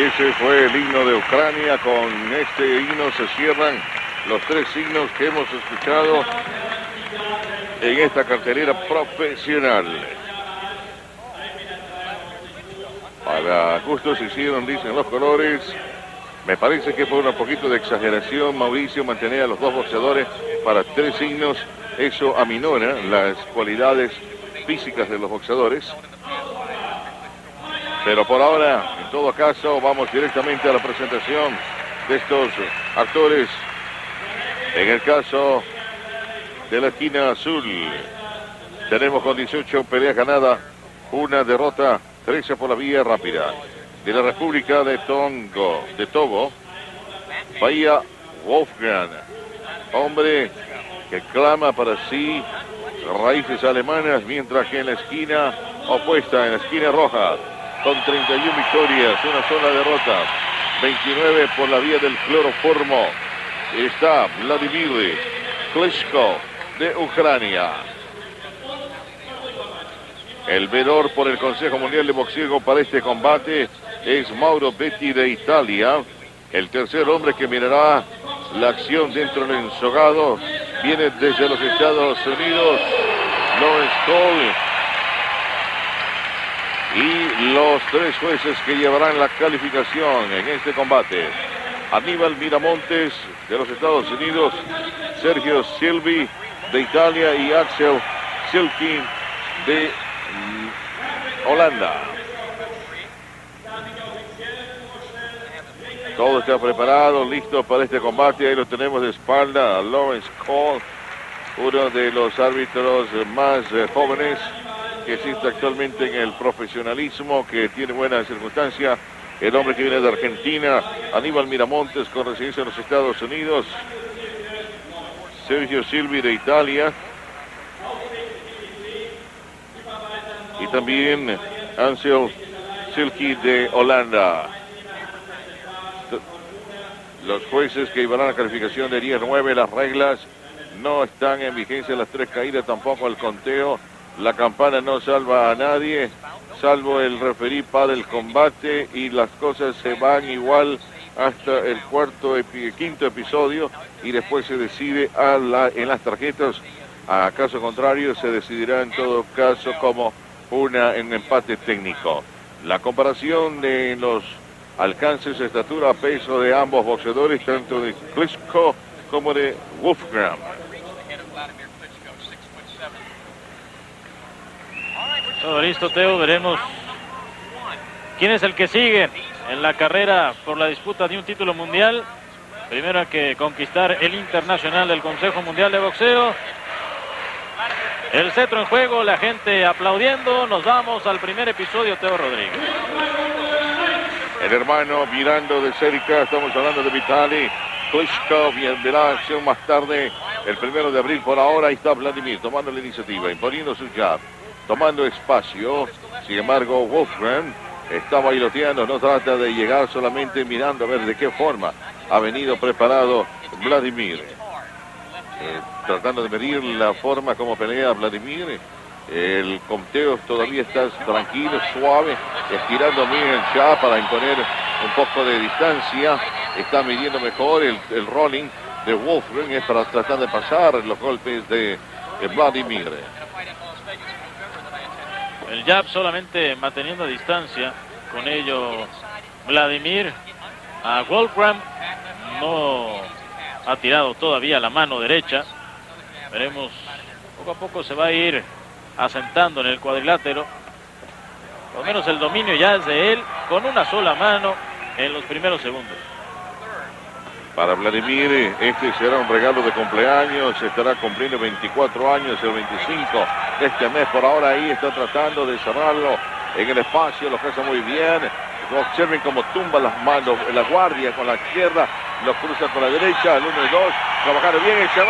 Y ese fue el himno de Ucrania. Con este himno se cierran los 3 himnos que hemos escuchado en esta cartelera profesional. Para gusto se hicieron, dicen los colores. Me parece que por un poquito de exageración, Mauricio, mantener a los 2 boxeadores para 3 himnos. Eso aminora las cualidades físicas de los boxeadores. Pero por ahora, en todo caso, vamos directamente a la presentación de estos actores. En el caso de la esquina azul, tenemos con 18 peleas ganadas, 1 derrota, 13 por la vía rápida. De la República de Togo, Bahía Wolfgang, hombre que clama para sí raíces alemanas, mientras que en la esquina opuesta, en la esquina roja, con 31 victorias, 1 sola derrota, 29 por la vía del cloroformo, está Vladimir Klitschko de Ucrania. El veedor por el Consejo Mundial de Boxeo para este combate es Mauro Betti de Italia. El tercer hombre que mirará la acción dentro del ensogado viene desde los Estados Unidos, Lawrence Cole. Y los 3 jueces que llevarán la calificación en este combate: Aníbal Miramontes de los Estados Unidos, Sergio Silvi de Italia y Axel Silkin de Holanda. Todo está preparado, listo para este combate. Ahí lo tenemos de espalda a Lawrence Cole, uno de los árbitros más jóvenes que existe actualmente en el profesionalismo, que tiene buena circunstancia. El hombre que viene de Argentina, Aníbal Miramontes, con residencia en los Estados Unidos. Sergio Silvi de Italia. Y también Ansel Silky de Holanda. Los jueces que llevarán la calificación de 10-9, las reglas no están en vigencia, las 3 caídas, tampoco el conteo. La campana no salva a nadie, salvo el referí para el combate, y las cosas se van igual hasta el quinto episodio, y después se decide en las tarjetas. A caso contrario, se decidirá en todo caso como un empate técnico. La comparación de los alcances, estatura, peso de ambos boxeadores, tanto de Klitschko como de Wolfgang. Todo listo, Teo. Veremos quién es el que sigue en la carrera por la disputa de un título mundial. Primero hay que conquistar el internacional del Consejo Mundial de Boxeo. El cetro en juego, la gente aplaudiendo. Nos vamos al primer episodio, Teo Rodríguez. El hermano mirando de cerca, estamos hablando de Vitali Klitschko, verá acción más tarde, el 1 de abril. Por ahora, ahí está Vladimir tomando la iniciativa, imponiendo su jab, tomando espacio. Sin embargo, Wolfgang está bailoteando, no trata de llegar, solamente mirando a ver de qué forma ha venido preparado Vladimir. Tratando de medir la forma como pelea Vladimir. El conteo todavía está tranquilo, suave, estirando bien el jab para imponer un poco de distancia. Está midiendo mejor el rolling de Wolfgang, es para tratar de pasar los golpes de Vladimir. El jab solamente manteniendo distancia, con ello Vladimir. A Wolfgang no ha tirado todavía la mano derecha. Veremos, poco a poco se va a ir asentando en el cuadrilátero. Por lo menos el dominio ya es de él, con una sola mano en los primeros segundos. Para Vladimir, este será un regalo de cumpleaños. Estará cumpliendo 24 años el 25 de este mes. Por ahora ahí está tratando de cerrarlo en el espacio, lo hace muy bien. Observen cómo tumba las manos, la guardia con la izquierda, lo cruza con la derecha, el 1 y 2, trabajaron bien, se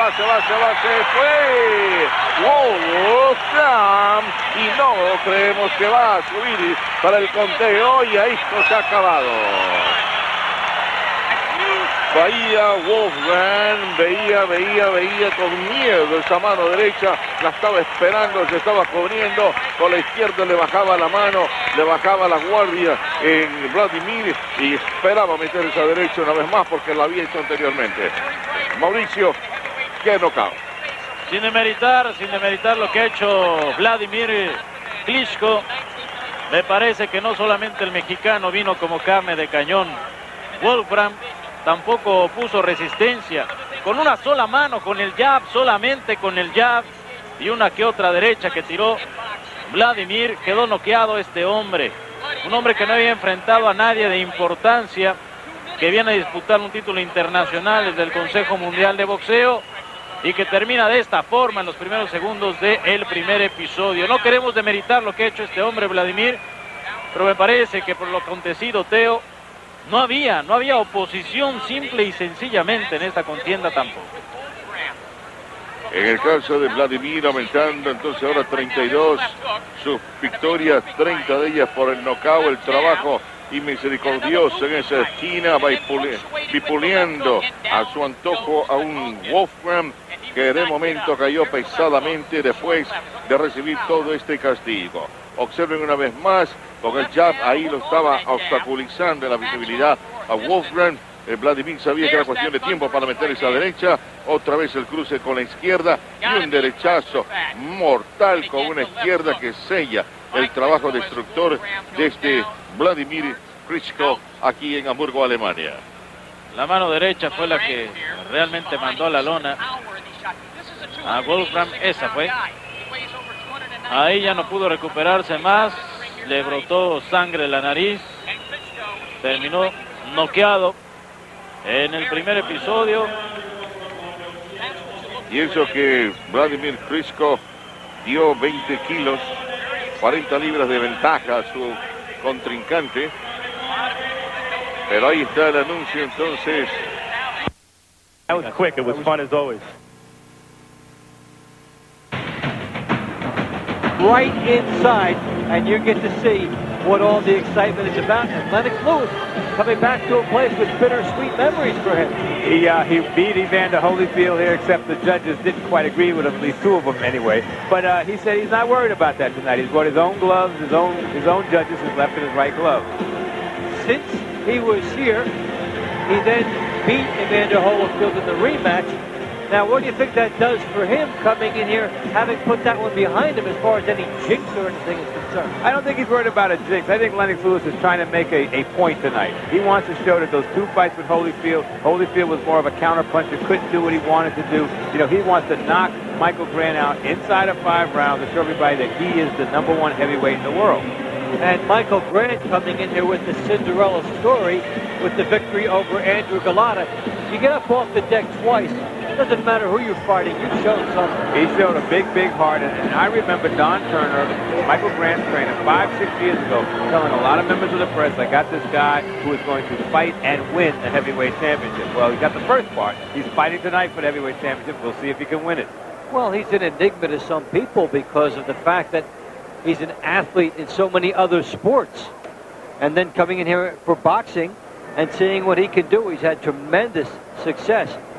fue Wolfgang, y no creemos que va a subir para el conteo, y ahí esto se ha acabado. Veía Wolfgang, veía con miedo esa mano derecha, la estaba esperando, se estaba cubriendo, con la izquierda le bajaba la mano, le bajaba la guardia en Vladimir y esperaba meter esa derecha una vez más porque la había hecho anteriormente. Mauricio, qué knockout. Sin demeritar lo que ha hecho Vladimir Klitschko, me parece que no solamente el mexicano vino como carne de cañón, Wolfram tampoco puso resistencia, con una sola mano, con el jab, solamente con el jab y una que otra derecha que tiró Vladimir, quedó noqueado este hombre, un hombre que no había enfrentado a nadie de importancia, que viene a disputar un título internacional desde el Consejo Mundial de Boxeo y que termina de esta forma en los primeros segundos del primer episodio. No queremos demeritar lo que ha hecho este hombre Vladimir, pero me parece que por lo acontecido, Teo, no había oposición simple y sencillamente en esta contienda tampoco. En el caso de Vladimir, aumentando entonces ahora 32 sus victorias, 30 de ellas por el nocaut, el trabajo y misericordioso en esa esquina, va bipuleando a su antojo a un Wolfram que de momento cayó pesadamente después de recibir todo este castigo. Observen una vez más, con el jab ahí lo estaba obstaculizando la visibilidad a Wolfram. Vladimir sabía que era cuestión de tiempo para meter esa derecha, otra vez el cruce con la izquierda y un derechazo mortal con una izquierda que sella el trabajo destructor de este Vladimir Klitschko aquí en Hamburgo, Alemania. La mano derecha fue la que realmente mandó a la lona a Wolfram, esa fue. Ahí ya no pudo recuperarse más, le brotó sangre de la nariz, terminó noqueado en el primer episodio. Y eso que Vladimir Klitschko dio 20 kilos, 40 libras de ventaja a su contrincante. Pero ahí está el anuncio entonces. That was quick, it was fun as always. Right inside, and you get to see what all the excitement is about. And Lennox Lewis coming back to a place with bittersweet memories for him. He beat Evander Holyfield here, except the judges didn't quite agree with him, at least two of them anyway. But he said he's not worried about that tonight. He's brought his own gloves, his own judges, his left and his right glove. Since he was here, he then beat Evander Holyfield in the rematch. Now, what do you think that does for him coming in here, having put that one behind him as far as any jinx or anything is concerned? I don't think he's worried about a jinx. I think Lennox Lewis is trying to make a point tonight. He wants to show that those two fights with Holyfield was more of a counterpuncher, couldn't do what he wanted to do. You know, he wants to knock Michael Grant out inside of 5 rounds to show everybody that he is the #1 heavyweight in the world. And Michael Grant coming in here with the Cinderella story with the victory over Andrew Golota. You get up off the deck twice. It doesn't matter who you're fighting. You showed something. He showed a big heart. And I remember Don Turner, Michael Grant's trainer, 5-6 years ago, telling a lot of members of the press, I got this guy who is going to fight and win the heavyweight championship. Well, he got the first part. He's fighting tonight for the heavyweight championship. We'll see if he can win it. Well, he's an enigma to some people because of the fact that he's an athlete in so many other sports. And then coming in here for boxing and seeing what he can do. He's had tremendous success